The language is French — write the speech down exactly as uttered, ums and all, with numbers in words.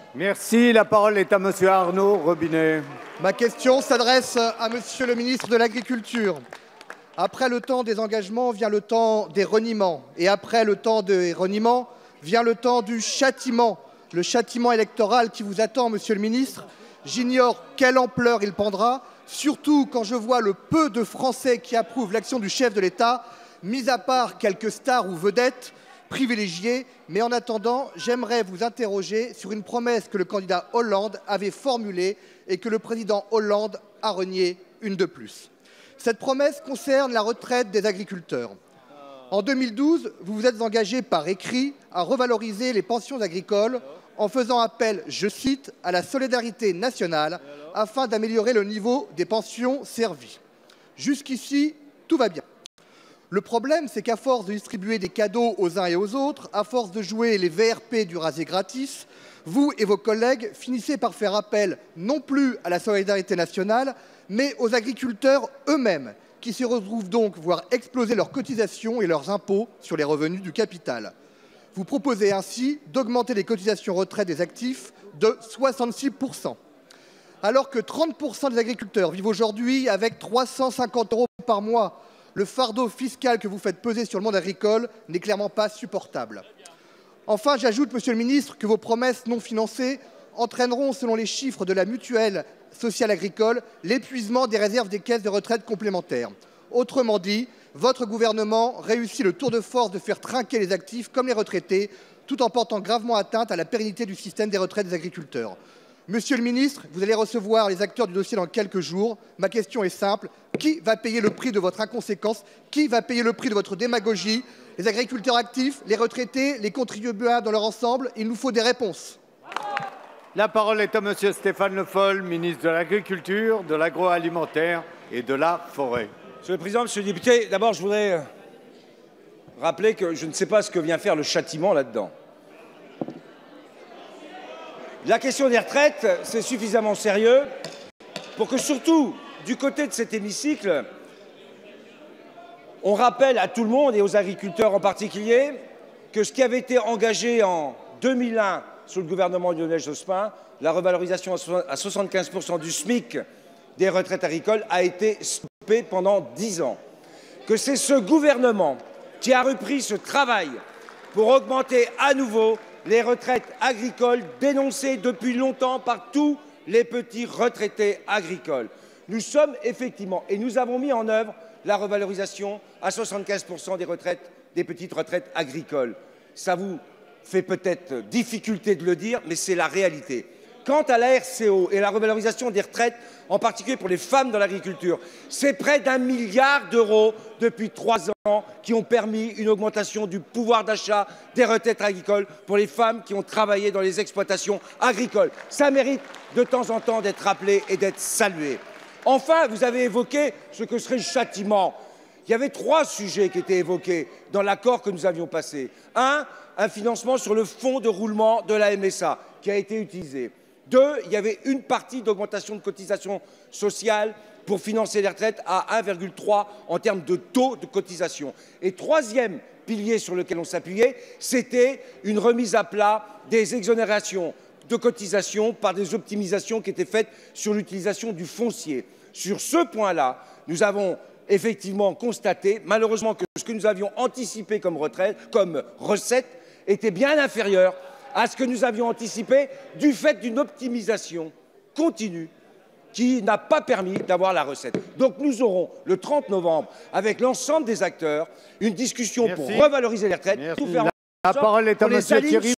Merci. La parole est à Monsieur Arnaud Robinet. Ma question s'adresse à Monsieur le ministre de l'Agriculture. Après le temps des engagements vient le temps des reniements. Et après le temps des reniements vient le temps du châtiment. Le châtiment électoral qui vous attend, Monsieur le ministre. J'ignore quelle ampleur il prendra, surtout quand je vois le peu de Français qui approuvent l'action du chef de l'État, mis à part quelques stars ou vedettes privilégiées. Mais en attendant, j'aimerais vous interroger sur une promesse que le candidat Hollande avait formulée et que le président Hollande a reniée une de plus. Cette promesse concerne la retraite des agriculteurs. En deux mille douze, vous vous êtes engagé par écrit à revaloriser les pensions agricoles en faisant appel, je cite, à la solidarité nationale afin d'améliorer le niveau des pensions servies. Jusqu'ici, tout va bien. Le problème, c'est qu'à force de distribuer des cadeaux aux uns et aux autres, à force de jouer les V R P du rasé gratis, vous et vos collègues finissez par faire appel non plus à la solidarité nationale, mais aux agriculteurs eux-mêmes, qui se retrouvent donc voir exploser leurs cotisations et leurs impôts sur les revenus du capital. Vous proposez ainsi d'augmenter les cotisations retraite des actifs de soixante-six pour cent. Alors que trente pour cent des agriculteurs vivent aujourd'hui avec trois cent cinquante euros par mois, le fardeau fiscal que vous faites peser sur le monde agricole n'est clairement pas supportable. Enfin, j'ajoute, Monsieur le ministre, que vos promesses non financées entraîneront, selon les chiffres de la mutuelle sociale agricole, l'épuisement des réserves des caisses de retraite complémentaires. Autrement dit, votre gouvernement réussit le tour de force de faire trinquer les actifs comme les retraités, tout en portant gravement atteinte à la pérennité du système des retraites des agriculteurs. Monsieur le ministre, vous allez recevoir les acteurs du dossier dans quelques jours. Ma question est simple. Qui va payer le prix de votre inconséquence? Qui va payer le prix de votre démagogie? Les agriculteurs actifs, les retraités, les contribuables dans leur ensemble? Il nous faut des réponses. La parole est à Monsieur Stéphane Le Foll, ministre de l'Agriculture, de l'Agroalimentaire et de la Forêt. Monsieur le Président, Monsieur le député, d'abord je voudrais rappeler que je ne sais pas ce que vient faire le châtiment là-dedans. La question des retraites, c'est suffisamment sérieux pour que, surtout, du côté de cet hémicycle, on rappelle à tout le monde, et aux agriculteurs en particulier, que ce qui avait été engagé en deux mille un sous le gouvernement de Lionel Jospin, la revalorisation à soixante-quinze pour cent du SMIC des retraites agricoles, a été stoppée pendant dix ans. Que c'est ce gouvernement qui a repris ce travail pour augmenter à nouveau les retraites agricoles dénoncées depuis longtemps par tous les petits retraités agricoles. Nous sommes effectivement, et nous avons mis en œuvre la revalorisation à soixante-quinze pour cent des retraites, des petites retraites agricoles. Ça vous fait peut-être difficulté de le dire, mais c'est la réalité. Quant à la R C O et la revalorisation des retraites, en particulier pour les femmes dans l'agriculture, c'est près d'un milliard d'euros depuis trois ans qui ont permis une augmentation du pouvoir d'achat des retraites agricoles pour les femmes qui ont travaillé dans les exploitations agricoles. Ça mérite de temps en temps d'être rappelé et d'être salué. Enfin, vous avez évoqué ce que serait le châtiment. Il y avait trois sujets qui étaient évoqués dans l'accord que nous avions passé. Un, un financement sur le fonds de roulement de la M S A qui a été utilisé. Deux, il y avait une partie d'augmentation de cotisation sociale pour financer les retraites à un virgule trois en termes de taux de cotisation. Et troisième pilier sur lequel on s'appuyait, c'était une remise à plat des exonérations de cotisation par des optimisations qui étaient faites sur l'utilisation du foncier. Sur ce point-là, nous avons effectivement constaté, malheureusement, que ce que nous avions anticipé comme, retraite, comme recette était bien inférieur à ce que nous avions anticipé du fait d'une optimisation continue qui n'a pas permis d'avoir la recette. Donc nous aurons le trente novembre, avec l'ensemble des acteurs, une discussion Merci. pour revaloriser les retraites. Tout faire la parole est à M. Thierry